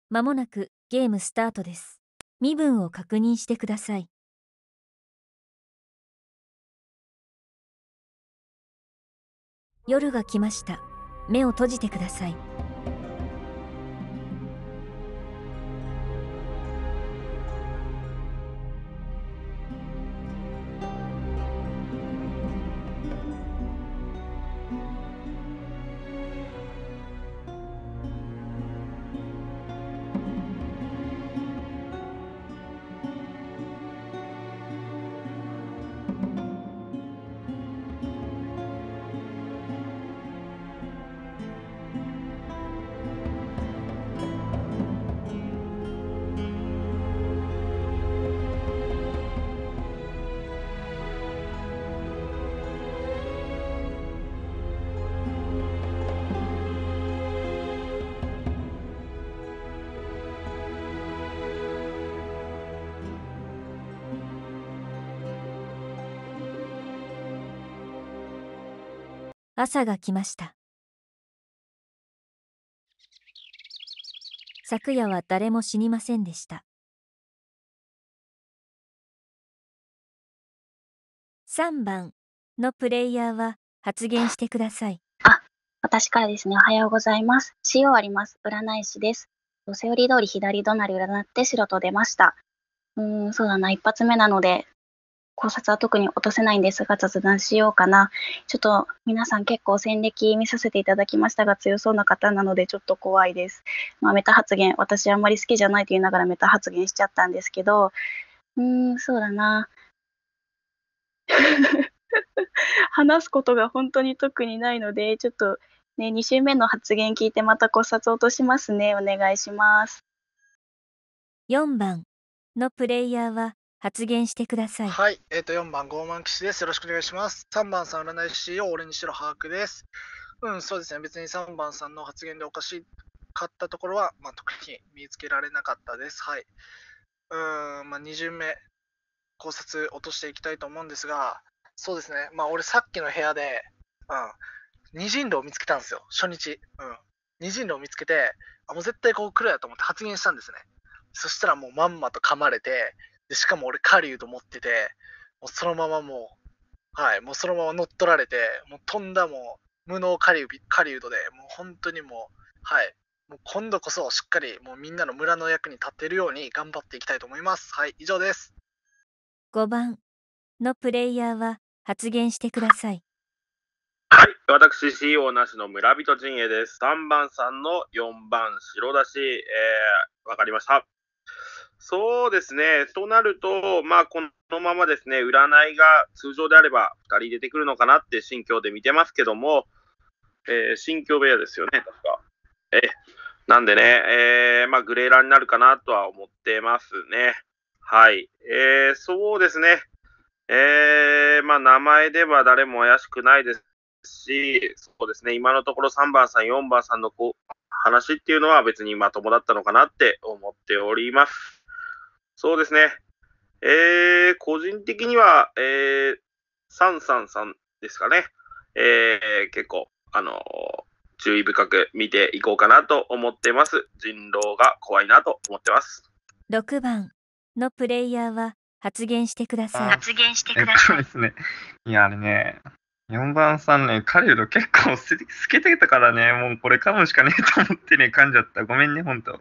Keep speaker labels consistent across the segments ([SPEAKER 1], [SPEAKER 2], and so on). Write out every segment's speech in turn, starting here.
[SPEAKER 1] まもなくゲームスタートです。身分を確認してください。夜が来ました。目を閉じてください。朝が来ました。昨夜は誰も死にませんでした。3番のプレイヤーは発言してください。
[SPEAKER 2] 私からですね、おはようございます。塩あります。占い師です。セオリー通り左隣占って白と出ました。そうだな、一発目なので、考察は特に落とせないんですが、雑談しようかな。ちょっと皆さん結構戦歴見させていただきましたが、強そうな方なのでちょっと怖いです。メタ発言、私あんまり好きじゃないと言いながらメタ発言しちゃったんですけど、そうだな。話すことが本当に特にないので、ちょっとね、2週目の発言聞いてまた考察落としますね。お願いします。
[SPEAKER 1] 4番のプレイヤーは発言してください。
[SPEAKER 3] はい、4番傲慢騎士です。よろしくお願いします。3番さん占い師を俺にしろ把握です。そうですね。別に3番さんの発言でおかしかったところは、特に見つけられなかったです。はい。2巡目、考察落としていきたいと思うんですが、そうですね。俺さっきの部屋で、二進路を見つけたんですよ。初日。二進路を見つけて、もう絶対こう来るやと思って発言したんですね。そしたらもうまんまと噛まれて、でしかも俺狩人持ってて、もうそのままもうそのまま乗っ取られて、もう飛んだもう無能狩人で、もう本当にもう、もう今度こそしっかりもうみんなの村の役に立てるように頑張っていきたいと思います。はい、以上です。
[SPEAKER 1] 5番のプレイヤーは発言してください。
[SPEAKER 4] はい、私 CEO なしの村人陣営です。3番さんの4番白だし、わかりました。そうですね。となると、このままですね、占いが通常であれば2人出てくるのかなって心境で見てますけども、心境部屋ですよね、確か。なんでね、グレーラーになるかなとは思ってますね。はい。そうですね。名前では誰も怪しくないですし、そうですね、今のところ3番さん、4番さんの話っていうのは別にまともだったのかなって思っております。そうですね。個人的には、333ですかね。結構、注意深く見ていこうかなと思ってます。人狼が怖いなと思ってます。
[SPEAKER 1] 6番のプレイヤーは発言してください。
[SPEAKER 2] 発言してください。
[SPEAKER 5] ですね。いや、あれね、4番さんね、狩人結構透けてたからね、もうこれ噛むしかねえと思ってね、噛んじゃった。ごめんね、ほんと。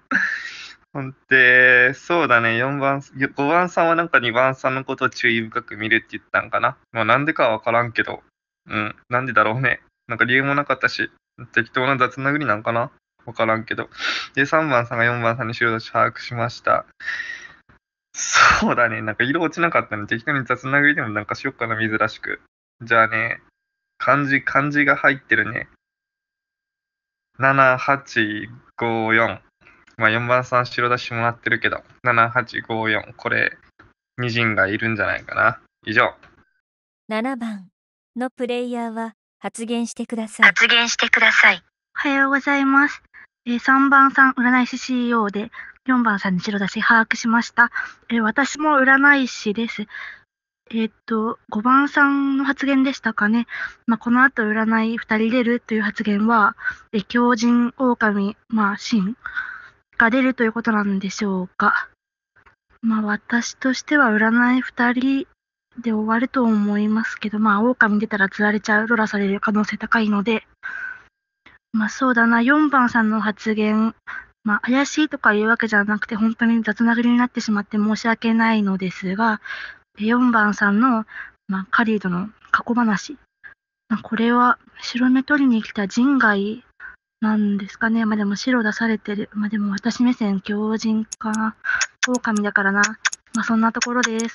[SPEAKER 5] そうだね、5番さんはなんか2番さんのことを注意深く見るって言ったんかな。なんでかはわからんけど、なんでだろうね。なんか理由もなかったし、適当な雑殴りなんかなわからんけど。で、3番さんが4番さんに白だし把握しました。そうだね、なんか色落ちなかったね。適当に雑殴りでもなんかしよっかな、珍しく。じゃあね、漢字が入ってるね。7854。4番さん白出しもらってるけど、7854。これ、二陣がいるんじゃないかな。以上。
[SPEAKER 1] 7番のプレイヤーは発言してください。
[SPEAKER 2] 発言してください。
[SPEAKER 6] おはようございます。3番さん占い師 CEO で、4番さんに白出し把握しました。私も占い師です。5番さんの発言でしたかね。この後占い2人出るという発言は、狂人、狼、神が出るということなんでしょうか。私としては占い2人で終わると思いますけど、狼出たら釣られちゃう、ロラされる可能性高いので、そうだな、4番さんの発言、怪しいとかいうわけじゃなくて、本当に雑なぐりになってしまって申し訳ないのですが、4番さんの、狩人の過去話、これは白目取りに来た人外なんですかね。でも白出されてる。でも私目線狂人かな。狼だからな。そんなところです。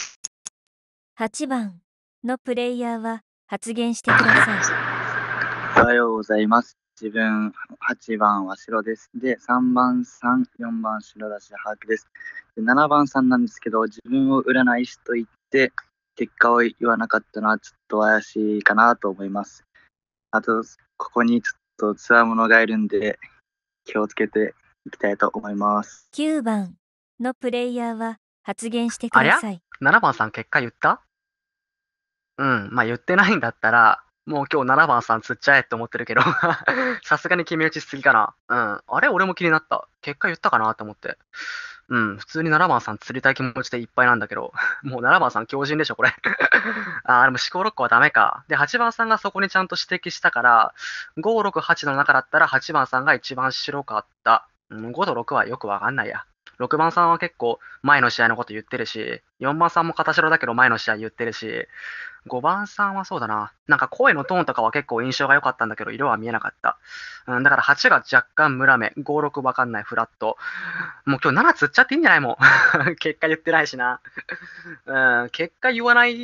[SPEAKER 1] 8番のプレイヤーは発言してください。
[SPEAKER 7] おはようございます。自分、8番は白です。で、3番さん、4番白だし把握です。で、7番さんなんですけど、自分を占い師と言って、結果を言わなかったのはちょっと怪しいかなと思います。あと、ここにちょっとつわものがいるんで、気をつけていきたいと思います。
[SPEAKER 1] 9番のプレイヤーは発言してください。
[SPEAKER 8] 7番さん結果言った？言ってないんだったら、もう今日7番さん釣っちゃえって思ってるけど、さすがに決め打ちしすぎかな。あれ俺も気になった。結果言ったかなと思って。普通に7番さん釣りたい気持ちでいっぱいなんだけど、もう7番さん強靭でしょ、これ。でも思考6個はダメか。で、8番さんがそこにちゃんと指摘したから、5、6、8の中だったら8番さんが一番白かった。5と6はよくわかんないや。6番さんは結構前の試合のこと言ってるし、4番さんも片白だけど前の試合言ってるし、5番さんはそうだな。声のトーンとかは結構印象が良かったんだけど、色は見えなかった。だから8が若干村目、5、6わかんないフラット。もう今日7釣っちゃっていいんじゃないもん。結果言ってないしな。結果言わない、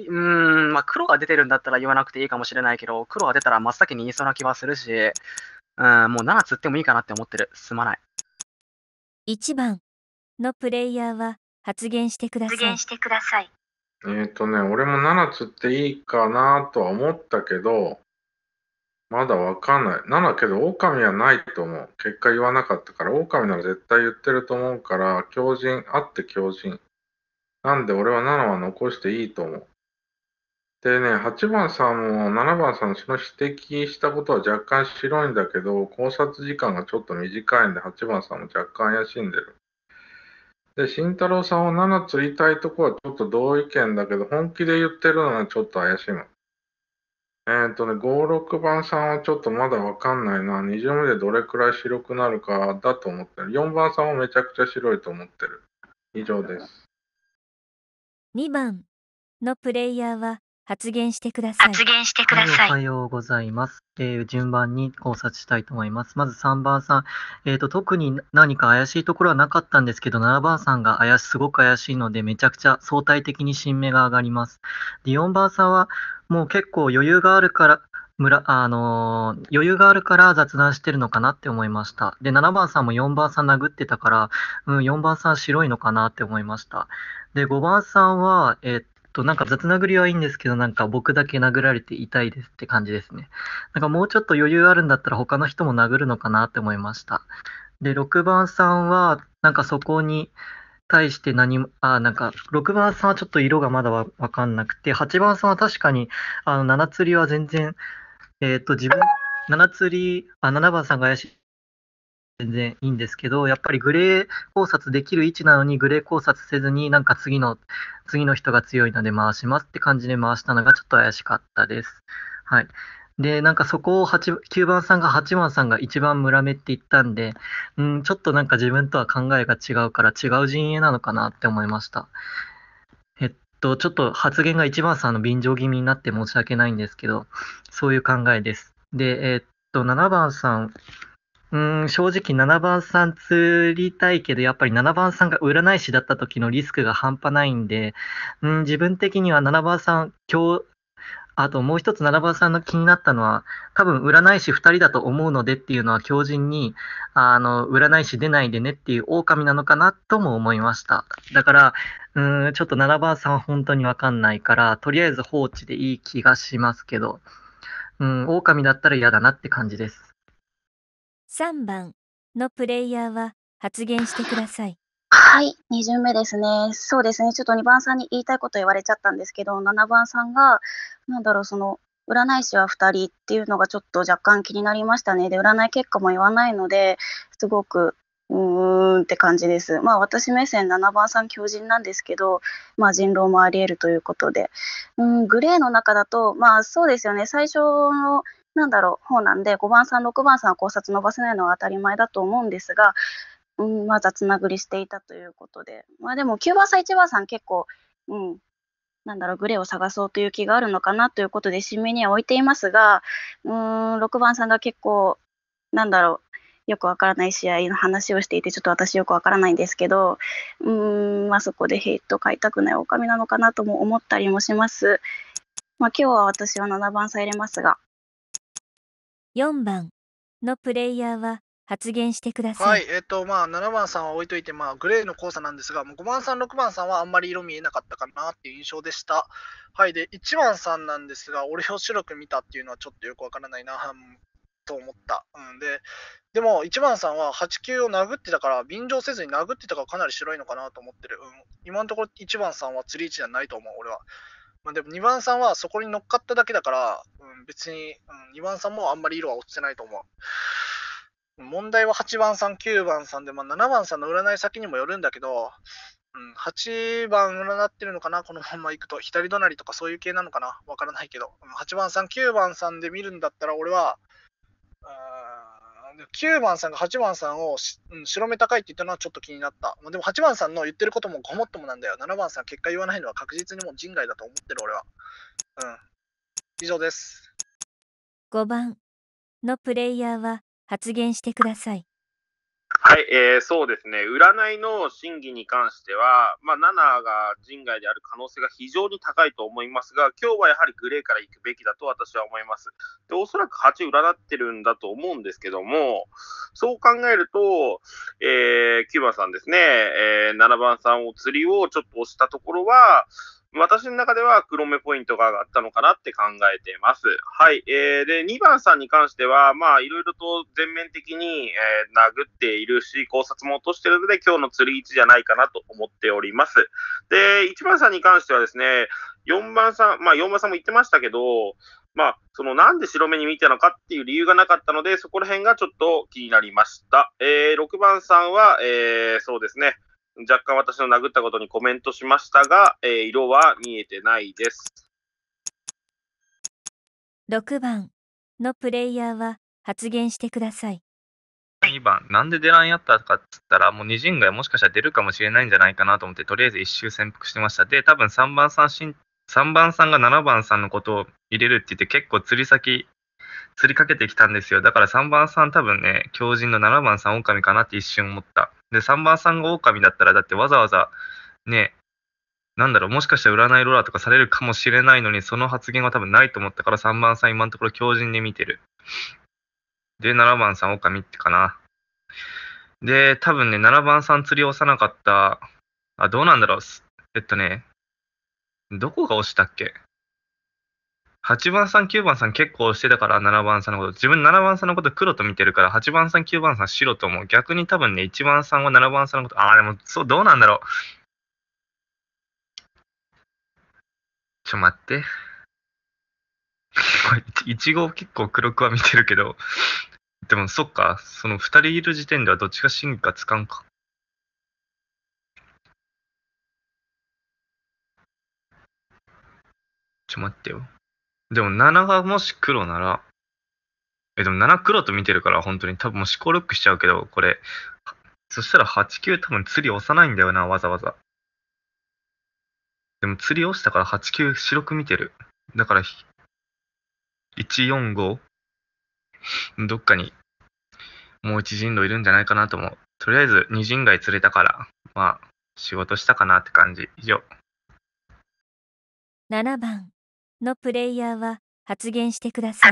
[SPEAKER 8] 黒が出てるんだったら言わなくていいかもしれないけど、黒が出たら真っ先に言いそうな気はするし、もう7釣ってもいいかなって思ってる。すまない。
[SPEAKER 1] 1番のプレイヤーは発言してください。
[SPEAKER 9] 俺も7釣っていいかなとは思ったけど、まだわかんない。7けど、狼はないと思う。結果言わなかったから、狼なら絶対言ってると思うから、強靭、あって強靭。なんで俺は7は残していいと思う。でね、8番さんも7番さんその指摘したことは若干白いんだけど、考察時間がちょっと短いんで、8番さんも若干怪しんでる。で、慎太郎さんは7釣りたいとこはちょっと同意見だけど、本気で言ってるのはちょっと怪しむ。5、6番さんはちょっとまだわかんないな。2巡目でどれくらい白くなるかだと思ってる。4番さんはめちゃくちゃ白いと思ってる。以上です。
[SPEAKER 1] 2番のプレイヤーは発言してください。
[SPEAKER 10] おはようございます。順番に考察したいと思います。まず3番さん。特に何か怪しいところはなかったんですけど、7番さんがすごく怪しいので、めちゃくちゃ相対的に新芽が上がります。で、4番さんはもう結構余裕があるから、雑談してるのかなって思いました。で、7番さんも4番さん殴ってたから、4番さん白いのかなって思いました。で、5番さんは、雑殴りはいいんですけど、僕だけ殴られて痛いですって感じですね。もうちょっと余裕あるんだったら他の人も殴るのかなって思いました。で、6番さんは、そこに対して6番さんはちょっと色がまだわかんなくて、8番さんは確かに、7釣りは全然、7番さんが怪しい。全然いいんですけど、やっぱりグレー考察できる位置なのにグレー考察せずに、次の人が強いので回しますって感じで回したのがちょっと怪しかったです。はい。で、そこを9番さんが8番さんが一番村目って言ったんで、ちょっと自分とは考えが違うから違う陣営なのかなって思いました。ちょっと発言が1番さんの便乗気味になって申し訳ないんですけど、そういう考えです。で、7番さん、正直7番さん釣りたいけど、やっぱり7番さんが占い師だった時のリスクが半端ないんで、自分的には7番さん、あともう一つ7番さんの気になったのは、多分占い師2人だと思うのでっていうのは強靭に、占い師出ないでねっていう狼なのかなとも思いました。だから、ちょっと7番さんは本当にわかんないから、とりあえず放置でいい気がしますけど、狼だったら嫌だなって感じです。
[SPEAKER 1] 3番のプレイヤーは発言してください。
[SPEAKER 2] はい、2巡目ですね。そうですね。ちょっと2番さんに言いたいこと言われちゃったんですけど、7番さんが、占い師は2人っていうのがちょっと若干気になりましたね。で、占い結果も言わないので、すごくって感じです。まあ私目線7番さん強靭なんですけど、まあ人狼もあり得るということで、グレーの中だと、まあそうですよね、最初の方なんで、5番さん、6番さんは考察伸ばせないのは当たり前だと思うんですが、まあ雑殴りしていたということで、まあでも9番さん、1番さん結構、グレーを探そうという気があるのかなということで、新名には置いていますが、6番さんが結構、よくわからない試合の話をしていて、ちょっと私よくわからないんですけど、まあそこでヘイト買いたくない狼なのかなとも思ったりもします。まあ今日は私は7番さん入れますが。
[SPEAKER 1] 4番のプレイヤーは発言してくださ。
[SPEAKER 3] はいい、まあ7番さんは置いといて、まあグレーの交差なんですが、5番さん、6番さんはあんまり色見えなかったかなっていう印象でした。はい、で、1番さんなんですが、俺を白く見たっていうのはちょっとよくわからないな、と思った。でも1番さんは8、9を殴ってたから、便乗せずに殴ってたからかなり白いのかなと思ってる。今のところ1番さんは釣り位置じゃないと思う、俺は。まあ、でも2番さんはそこに乗っかっただけだから、別に、2番さんもあんまり色は落ちてないと思う。問題は8番さん、9番さんで、まあ、7番さんの占い先にもよるんだけど、8番占ってるのかな、このまま行くと。左隣とかそういう系なのかな、わからないけど。8番さん、9番さんで見るんだったら、俺は、9番さんが8番さんを白目高いって言ったのはちょっと気になった。でも8番さんの言ってることもごもっともなんだよ。7番さん結果言わないのは確実にもう人外だと思ってる、俺は。以上です。
[SPEAKER 1] 5番のプレイヤーは発言してください。
[SPEAKER 4] はい、そうですね、占いの真偽に関しては、まあ、7が人外である可能性が非常に高いと思いますが、今日はやはりグレーから行くべきだと私は思います。で、おそらく8占ってるんだと思うんですけども、そう考えると、9番さんですね、7番さんを釣りをちょっと押したところは、私の中では黒目ポイントが上がったのかなって考えています。はい。で、2番さんに関しては、まあ、いろいろと全面的に、殴っているし、考察も落としているので、今日の釣り位置じゃないかなと思っております。で、1番さんに関してはですね、4番さんも言ってましたけど、まあ、なんで白目に見たのかっていう理由がなかったので、そこら辺がちょっと気になりました。6番さんは、そうですね、若干私の殴ったことにコメントしましたが、色は見えてないです。
[SPEAKER 1] 6番のプレイヤーは発言してください。
[SPEAKER 5] 2番、なんで出らんやったかっつったら、もう二陣街もしかしたら出るかもしれないんじゃないかなと思って、とりあえず一周潜伏してました。で、多分3番さんが7番さんのことを入れるって言って、結構釣りかけてきたんですよ。だから3番さん多分ね、強靭の7番さん狼かなって一瞬思った。で、3番さんが狼だったら、だってわざわざ、ね、もしかしたら占いローラーとかされるかもしれないのに、その発言は多分ないと思ったから、3番さん今のところ強靭で見てる。で、7番さん狼ってかな。で、多分ね、7番さん釣り押さなかった、どうなんだろう。どこが押したっけ？ 8 番さん、9番さん結構押してたから、7番さんのこと。自分7番さんのこと黒と見てるから、8番さん、9番さん白と思う。逆に多分ね、1番さんは7番さんのこと、でも、そう、どうなんだろう。待って。1号結構黒くは見てるけど、でもそっか、その2人いる時点ではどっちが真かつかんか。待ってよ。でも7がもし黒なら、でも7黒と見てるから本当に多分もう思考ロックしちゃうけど、これ、そしたら8、9多分釣り押さないんだよな、わざわざ。でも釣り押したから8、9白く見てる。だから、1、4、5、どっかにもう一陣路いるんじゃないかなと思う。とりあえず二陣街釣れたから、まあ、仕事したかなって感じ。以上。
[SPEAKER 1] 7番のプレイヤーは発言してください。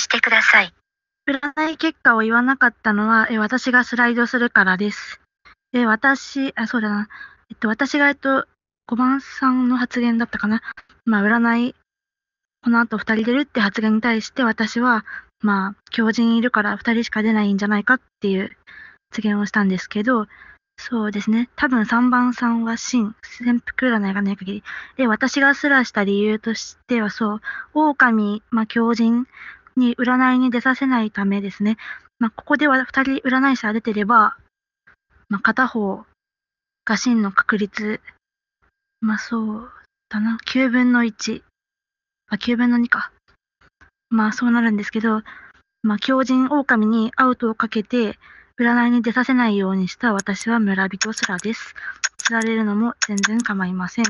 [SPEAKER 6] 占い結果を言わなかったのは、私がスライドするからです。私が5番さんの発言だったかな。まあ、占い、この後2人出るって発言に対して私は、まあ、強靭いるから2人しか出ないんじゃないかっていう発言をしたんですけど、そうですね。多分3番さんは潜伏占いがない限り。で、私がスラした理由としては、狼、強靭に占いに出させないためですね。ここでは2人占い師が出てれば、 片方が真の確率、そうだな、9分の1、9分の2か。そうなるんですけど、狂人狼にアウトをかけて、占いに出させないようにした私は村人すらです。釣られるのも全然構いません。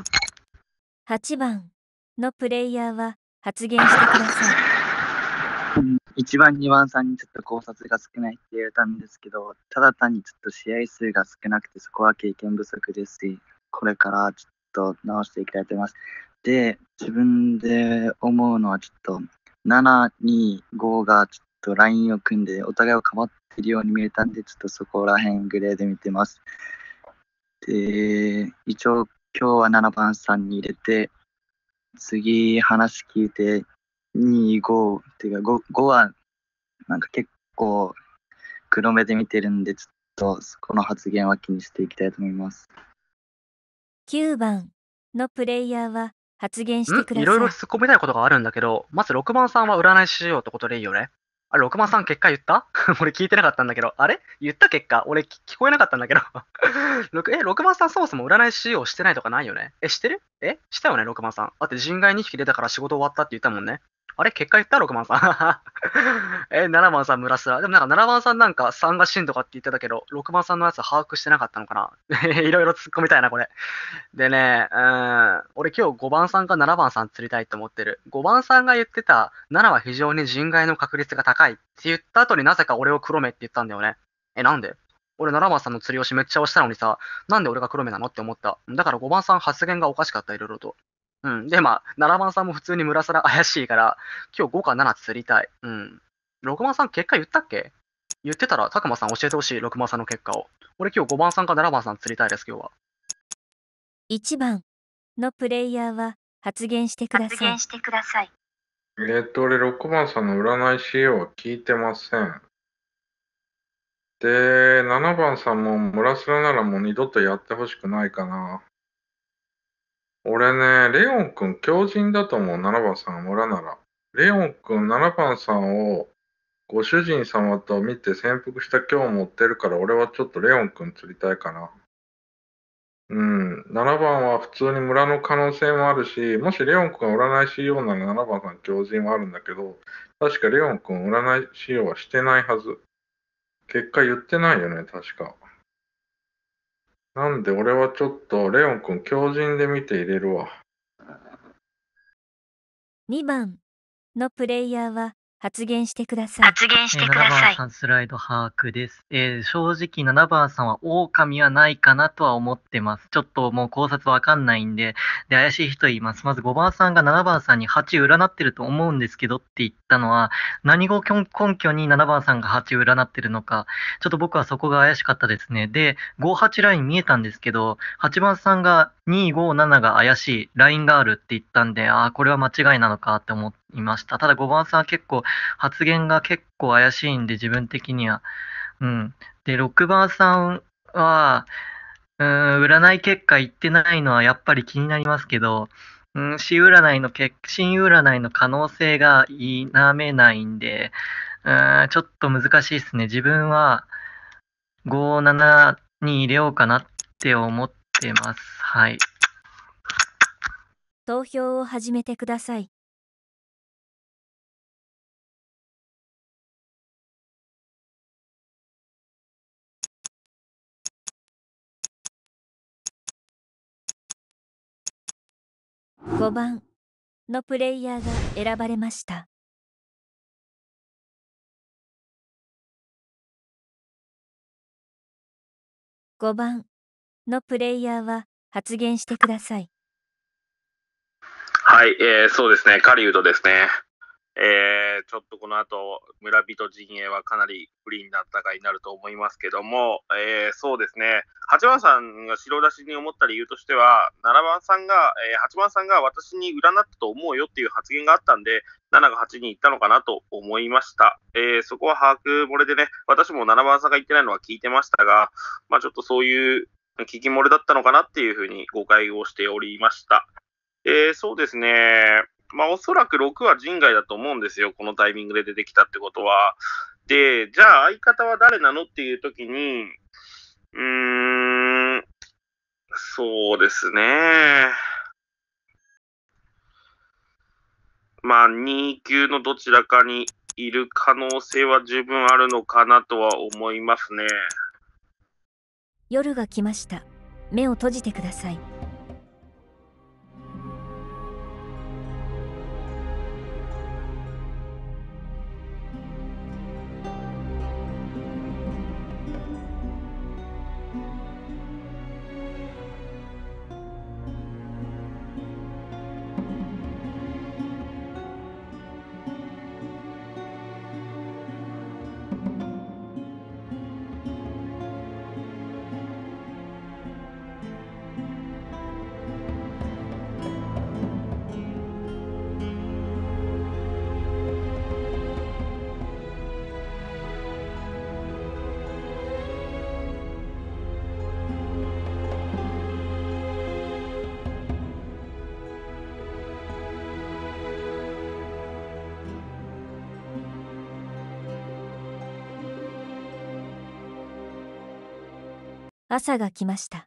[SPEAKER 1] 8番のプレイヤーは発言してください。
[SPEAKER 7] 1番、2番さんにちょっと考察が少ないって言われたんですけど、ただ単にちょっと試合数が少なくて、そこは経験不足ですし、これからちょっと直していきたいと思います。で、自分で思うのはちょっと、7、2、5がちょっとラインを組んで、お互いをかばっているように見えたんで、ちょっとそこら辺グレーで見てます。で、一応今日は7番さんに入れて、次話聞いて、2、5っていうか 5はなんか結構黒目で見てるんで、ちょっとそこの発言は気にしていきたいと思います。
[SPEAKER 1] 9番のプレイヤーは発言してください。
[SPEAKER 8] いろいろ突っ込みたいことがあるんだけど、まず6番さんは占いしようってことでいいよね。あれ、6番さん結果言った俺聞いてなかったんだけど。あれ言った結果俺聞こえなかったんだけど。6番さんそもそも占いしようしてないとかないよね。してるしたよね、6番さん。だって人外2匹出たから仕事終わったって言ったもんね。あれ結果言った ?6 番さん。7番さん村すら。でもなんか7番さんなんか3が死とかって言ってたけど、6番さんのやつ把握してなかったのかな。いろいろ突っ込みたいな、これ。でね、俺今日5番さんか7番さん釣りたいって思ってる。5番さんが言ってた7は非常に人外の確率が高いって言った後になぜか俺を黒目って言ったんだよね。なんで俺7番さんの釣り押しめっちゃ押したのにさ、なんで俺が黒目なのって思った。だから5番さん発言がおかしかった、いろいろと。で、7番さんも普通に村さら怪しいから、今日5か7釣りたい。6番さん結果言ったっけ言ってたら、たくまさん教えてほしい、6番さんの結果を。俺今日5番さんか7番さん釣りたいです、今日は。
[SPEAKER 1] 1番のプレイヤーは発言してください。
[SPEAKER 9] 俺6番さんの占いしようは聞いてません。で、7番さんも村すらならもう二度とやってほしくないかな。俺ね、レオンくん強靭だと思う、7番さんが村なら。レオンくん7番さんをご主人様と見て潜伏した今日持ってるから、俺はちょっとレオンくん釣りたいかな。7番は普通に村の可能性もあるし、もしレオンくんが占いしようなら7番さん強靭はあるんだけど、確かレオンくん占いしようはしてないはず。結果言ってないよね、確か。なんで俺はちょっとレオンくん強靭で見て入れるわ。
[SPEAKER 1] 2番のプレイヤーは発言してください。
[SPEAKER 10] 7番さんスライド把握です。正直7番さんは狼はないかなとは思ってます。ちょっともう考察わかんないんで、怪しい人言います。まず5番さんが7番さんに8占ってると思うんですけどって言ったのは、何を根拠に7番さんが8占ってるのか、ちょっと僕はそこが怪しかったですね。で、58ライン見えたんですけど、8番さんが2、5、7が怪しいラインがあるって言ったんで、これは間違いなのかって思いました。ただ5番さんは結構発言が結構怪しいんで、自分的には。で、6番さんは、占い結果言ってないのはやっぱり気になりますけど、新占いの可能性が否めないんで、ちょっと難しいですね。自分は5、7に入れようかなって思ってます。はい。
[SPEAKER 1] 投票を始めてください。5番のプレイヤーが選ばれました。5番のプレイヤーは発言してください。
[SPEAKER 4] はい、そうですね、狩人ですね。ちょっとこの後、村人陣営はかなり不利な戦いになると思いますけども、そうですね、8番さんが白出しに思った理由としては、7番さんが、8番さんが私に占ったと思うよっていう発言があったんで、7が8に行ったのかなと思いました。そこは把握漏れでね、私も7番さんが言ってないのは聞いてましたが、ちょっとそういう聞き漏れだったのかなっていうふうに誤解をしておりました。そうですね。おそらく6は人外だと思うんですよ。このタイミングで出てきたってことは。で、じゃあ相方は誰なのっていう時に、 そうですね。まあ、2級のどちらかにいる可能性は十分あるのかなとは思いますね。
[SPEAKER 1] 夜が来ました。目を閉じてください。朝が来ました。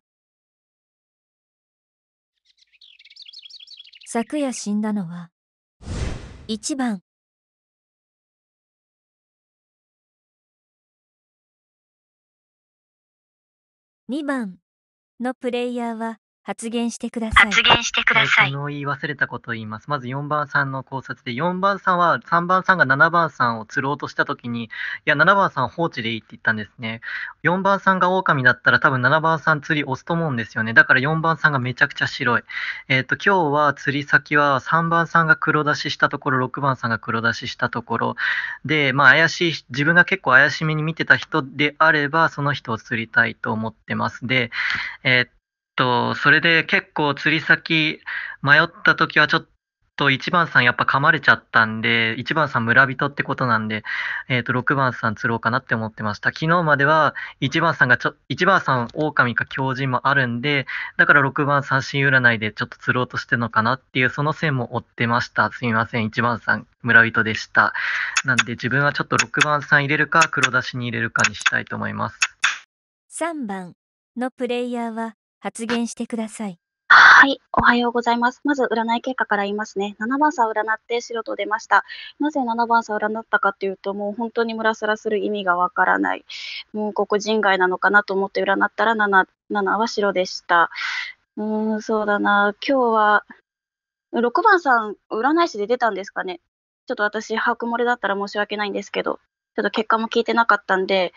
[SPEAKER 1] 昨夜死んだのは1番。2番のプレイヤーは発言してください。
[SPEAKER 6] 発言してください。
[SPEAKER 10] 昨日言い忘れたことを言います。まず4番さんの考察で、4番さんは3番さんが7番さんを釣ろうとしたときに、いや、7番さん放置でいいって言ったんですね。4番さんが狼だったら多分7番さん釣り押すと思うんですよね。だから4番さんがめちゃくちゃ白い。今日は釣り先は3番さんが黒出ししたところ、6番さんが黒出ししたところで、まあ怪しい、自分が結構怪しめに見てた人であれば、その人を釣りたいと思ってます。で、それで結構釣り先迷った時はちょっと1番さんやっぱ噛まれちゃったんで、1番さん村人ってことなんで、6番さん釣ろうかなって思ってました。昨日までは1番さん狼か狂人もあるんで、だから6番さん新占いでちょっと釣ろうとしてるのかなっていうその線も追ってました。すみません、1番さん村人でした。なんで自分はちょっと6番さん入れるか黒出しに入れるかにしたいと思います。
[SPEAKER 1] 3番のプレイヤーは発言してください。
[SPEAKER 2] はい、おはようございます。まず占い結果から言いますね。7番さん占って白と出ました。なぜ7番さん占ったかっていうと、もう本当にムラスラする意味がわからない。もうここ人外なのかなと思って占ったら7は白でした。そうだな。今日は6番さん占い師で出たんですかね。ちょっと私把握漏れだったら申し訳ないんですけど、ちょっと結果も聞いてなかったんで、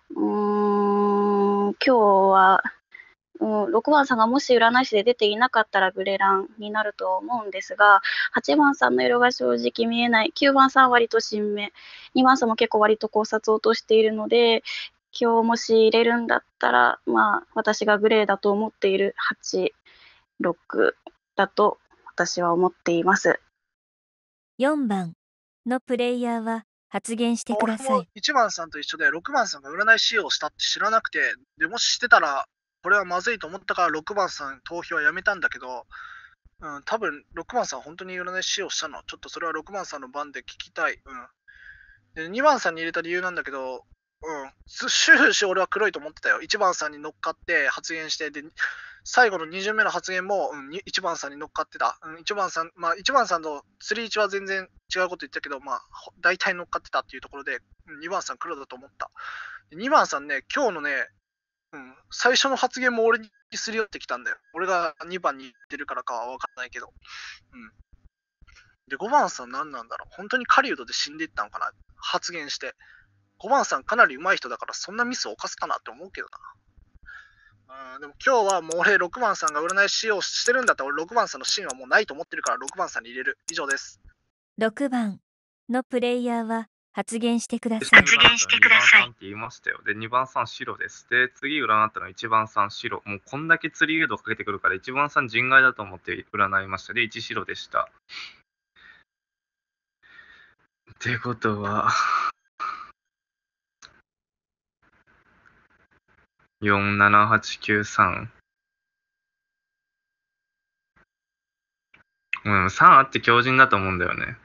[SPEAKER 2] 今日は6番さんがもし占い師で出ていなかったらグレランになると思うんですが、8番さんの色が正直見えない。9番さんは割と新芽。2番さんも結構割と考察を落としているので、今日もし入れるんだったら、まあ、私がグレーだと思っている8、6だと私は思っています。
[SPEAKER 1] 4番のプレイヤーは発言してください。
[SPEAKER 3] 俺も1番さんと一緒で6番さんが占い師をしたって知らなくて、でもししてたらこれはまずいと思ったから6番さん投票はやめたんだけど、多分6番さん本当に占い師をしたの。ちょっとそれは6番さんの番で聞きたい。で2番さんに入れた理由なんだけど、終始俺は黒いと思ってたよ。1番さんに乗っかって発言して、で最後の2巡目の発言も、1番さんに乗っかってた。1番さん、1番さんの釣り位置は全然違うこと言ったけど、大体乗っかってたっていうところで、2番さん黒だと思った。2番さんね、今日のね、最初の発言も俺にすり寄ってきたんだよ。俺が2番に言ってるからかは分かんないけど。で、5番さん何なんだろう。本当に狩人で死んでいったのかな。発言して。5番さんかなり上手い人だからそんなミスを犯すかなって思うけどな。でも今日はもう俺6番さんが占い師をしてるんだったら俺6番さんのシーンはもうないと思ってるから6番さんに入れる。以上です。
[SPEAKER 1] 6番のプレイヤーは発言してください。
[SPEAKER 5] 発言してください。2番さんって言いましたよ。で、2番さん白です。で、次占ったのは1番さん白。もうこんだけ釣り誘導かけてくるから1番さん人外だと思って占いました。で、1白でした。ってことは、4、7、8、9、3。3あって強靭だと思うんだよね。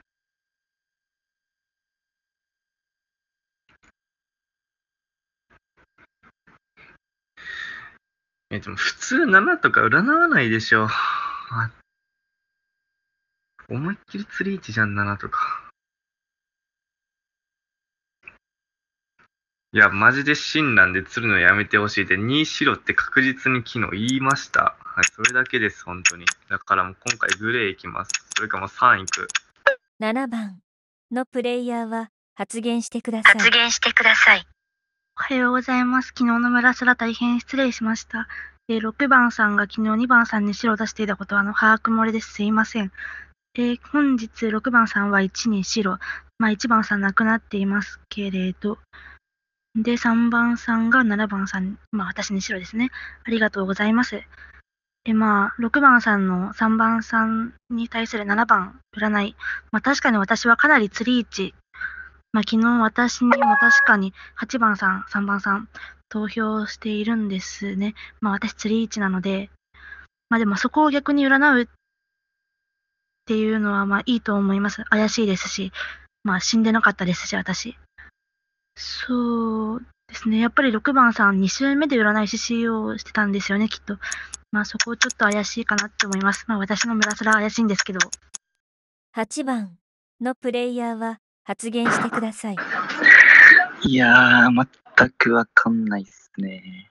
[SPEAKER 5] でも普通7とか占わないでしょ。思いっきり釣り1じゃん、7とか。いや、マジで親鸞で釣るのやめてほしいって、2白って確実に昨日言いました。はい、それだけです、本当に。だからもう今回グレーいきます。それかもう3いく。
[SPEAKER 1] 7番のプレイヤーは発言してください。
[SPEAKER 6] おはようございます。昨日の村すら大変失礼しました。6番さんが昨日2番さんに白を出していたことは把握漏れです。すいません。本日6番さんは1に白。1番さん亡くなっていますけれど。で、3番さんが7番さん、私に白ですね。ありがとうございます。6番さんの3番さんに対する7番占い。確かに私はかなり釣り位置。昨日私にも確かに8番さん、3番さん投票しているんですね。私釣り位置なので。でもそこを逆に占うっていうのはいいと思います。怪しいですし。死んでなかったですし、私。そうですね。やっぱり6番さん2週目で占い師 CEO をしてたんですよね、きっと。そこちょっと怪しいかなって思います。私の村すら怪しいんですけど。
[SPEAKER 1] 8番のプレイヤーは発言してください。
[SPEAKER 7] いやー、全くわかんないっすね。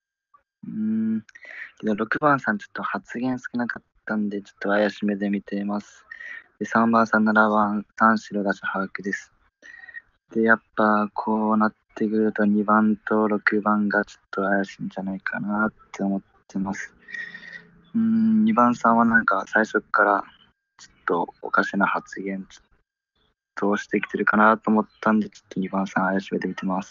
[SPEAKER 7] けど6番さんちょっと発言少なかったんで、ちょっと怪しめで見ています。で、3番さん、7番、3白出し把握です。で、やっぱこうなってくると2番と6番がちょっと怪しいんじゃないかなって思ってます。2番さんはなんか最初からちょっとおかしな発言ちょっとしてきてるかなと思ったんで、ちょっと2番さん怪しめで見てます。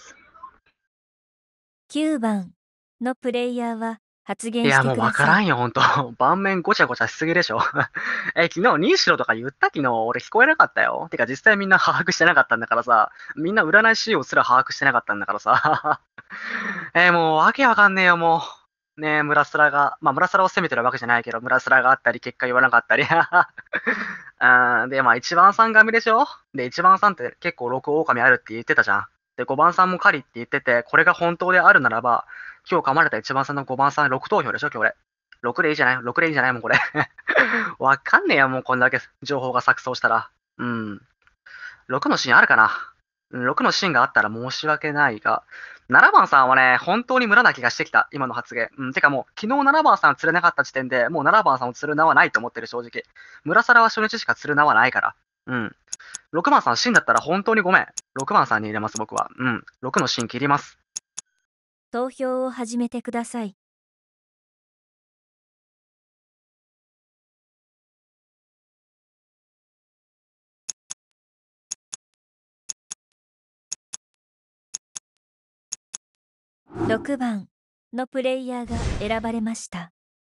[SPEAKER 1] 9番のプレイヤーは発言
[SPEAKER 8] いや、
[SPEAKER 1] してくだ
[SPEAKER 8] もうわから
[SPEAKER 1] さい。
[SPEAKER 8] んよ、ほんと。盤面ごちゃごちゃしすぎでしょ。昨日2白とか言った昨日、俺聞こえなかったよ。てか実際みんな把握してなかったんだからさ、みんな占い仕様すら把握してなかったんだからさ。もうわけわかんねえよ、もう。ねえ、村スラが、村スラを責めてるわけじゃないけど、村スラがあったり、結果言わなかったり。で、1番さんがみでしょ。で、1番さんって結構6狼あるって言ってたじゃん。で、5番さんも狩りって言ってて、これが本当であるならば、今日噛まれた1番さんの5番さん6投票でしょ、今日俺。6でいいじゃない ?6 でいいんじゃないもん、これ。わかんねえよ、もうこんだけ情報が錯綜したら。6のシーンあるかな ?6 のシーンがあったら申し訳ないが、7番さんはね、本当に村な気がしてきた、今の発言。てかもう、昨日7番さん釣れなかった時点で、もう7番さんを釣る名はないと思ってる、正直。村皿は初日しか釣る名はないから。6番さんシーンだったら本当にごめん。6番さんに入れます、僕は。6のシーン切ります。
[SPEAKER 1] 投票を始めてください。6番のプレイヤーが選ばれました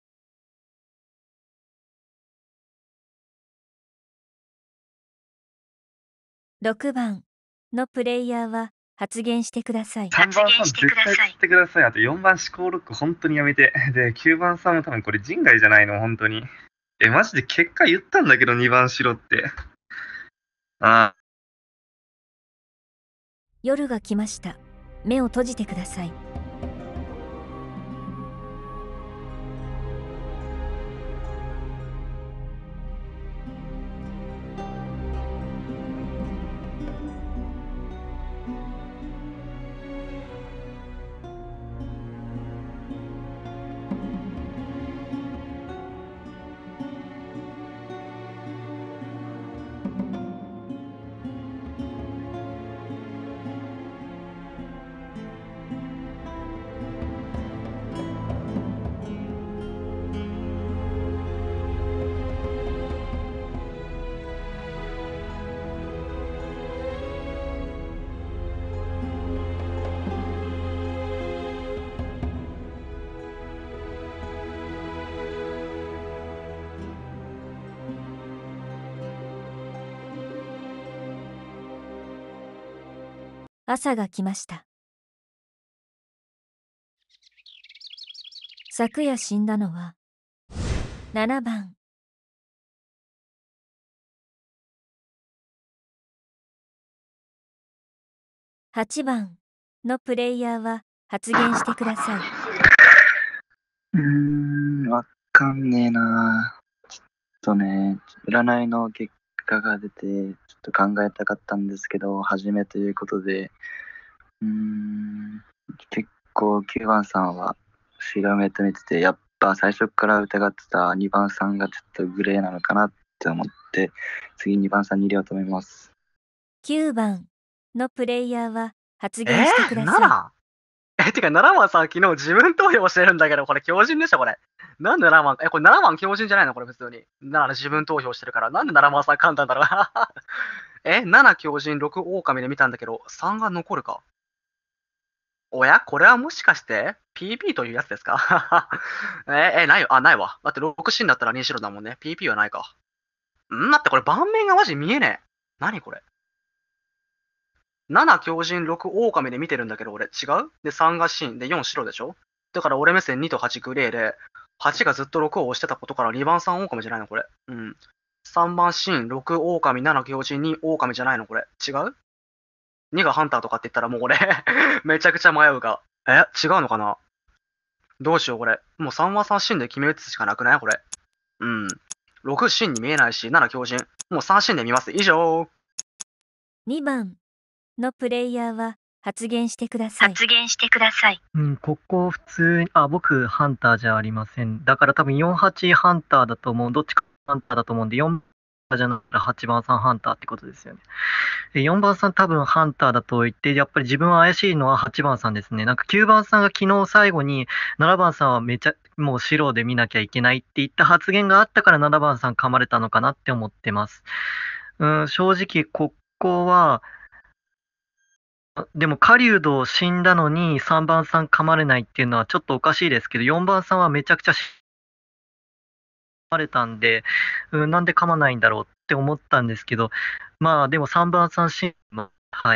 [SPEAKER 1] 。6番のプレイヤーは発言してください。
[SPEAKER 5] 3番さん絶対釣ってください。あと4番思考ロック本当にやめて。で、9番さんも多分これ人外じゃないの、本当に。マジで結果言ったんだけど2番しろって。
[SPEAKER 1] 夜が来ました。目を閉じてください。朝が来ました。昨夜死んだのは7番。8番のプレイヤーは発言してください。
[SPEAKER 7] わかんねえな。占いの結果が出て、ちょっと考えたかったんですけど、初めということで、結構9番さんは白目と見てて、やっぱ最初から疑ってた2番さんがちょっとグレーなのかなって思って、次2番さんに入れようと思います。
[SPEAKER 1] 9番のプレイヤーは発言してください。
[SPEAKER 8] てか7番さん昨日自分投票してるんだけど、これ強靭でしょ、これ。なんで7番、これ7番強靭じゃないのこれ普通に。自分投票してるから。なんで7番さん噛んだんだろう。7強靭、6狼で見たんだけど、3が残るか。おやこれはもしかして PP というやつですかないよ。ないわ。だって6シーンだったら2白だもんね。PP はないか。待って、これ盤面がマジ見えねえ。何これ。7強靭、6狼で見てるんだけど、俺違うで、3が真で4白でしょ。だから俺目線2と8グレーで、8がずっと6を押してたことから2番3狼じゃないのこれ。3番真、6狼、7強靭、2狼じゃないのこれ。違う ?2 がハンターとかって言ったらもう俺めちゃくちゃ迷うが。違うのかな。どうしようこれ。もう3は3真で決め打つしかなくないこれ。6真に見えないし、7強靭。もう3真で見ます。以上。
[SPEAKER 1] 2番のプレイヤーは発言してください。
[SPEAKER 10] ここ普通に、僕ハンターじゃありません。だから多分48ハンターだと思う。どっちかハンターだと思うんで、4番じゃなくて8番さんハンターってことですよね。4番さん多分ハンターだと言って、やっぱり自分は怪しいのは8番さんですね。なんか9番さんが昨日最後に7番さんはもう白で見なきゃいけないって言った発言があったから7番さん噛まれたのかなって思ってます。正直ここは、でも狩人死んだのに3番さん噛まれないっていうのはちょっとおかしいですけど、4番さんはめちゃくちゃ噛まれたんで、なんで噛まないんだろうって思ったんですけど、まあでも3番さんはい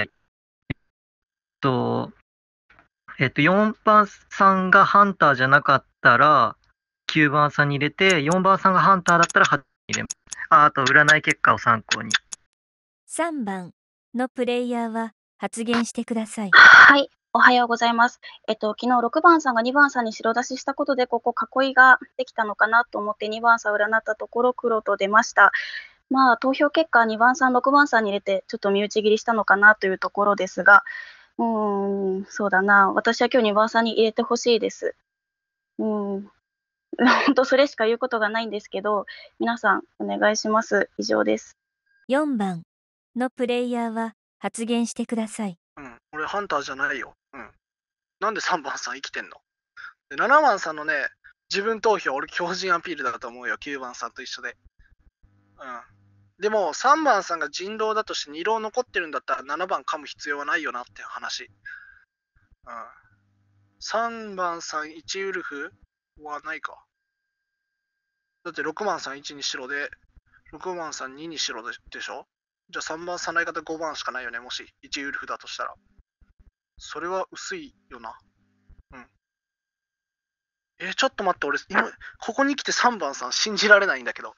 [SPEAKER 10] 。4番さんがハンターじゃなかったら、9番さんに入れて、4番さんがハンターだったら8に入れます。あと占い結果を参考に。
[SPEAKER 1] 3番のプレイヤーは発言してください。
[SPEAKER 2] はい、おはようございます。昨日6番さんが2番さんに白出ししたことで、ここ囲いができたのかなと思って2番さんを占ったところ黒と出ました。まあ、投票結果2番さん、6番さんに入れて、ちょっと身内切りしたのかなというところですが、そうだな。私は今日2番さんに入れてほしいです。本当それしか言うことがないんですけど、皆さんお願いします。以上です。
[SPEAKER 1] 4番のプレイヤーは発言してください。
[SPEAKER 3] 俺ハンターじゃないよ。なんで3番さん生きてんの？で7番さんのね、自分投票、俺強靭アピールだと思うよ。9番さんと一緒で。でも3番さんが人狼だとして2狼残ってるんだったら7番噛む必要はないよなって話。3番さん1ウルフはないか。だって6番さん1に白で、6番さん2に白でしょ？じゃあ3番さない方5番しかないよね、もし1ウルフだとしたら。それは薄いよな。ちょっと待って、俺今ここに来て3番さん信じられないんだけど。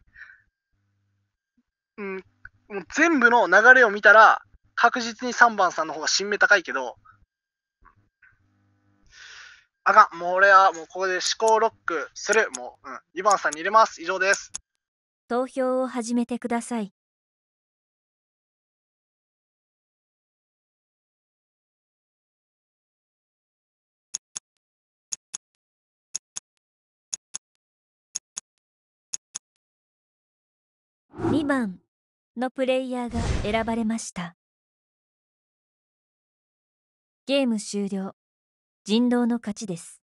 [SPEAKER 3] もう全部の流れを見たら確実に3番さんの方が新芽高いけど、あかん。もう俺はもうここで思考ロックする。もう、2番さんに入れます。以上です。
[SPEAKER 1] 投票を始めてください。2番のプレイヤーが選ばれました。ゲーム終了。人狼の勝ちです。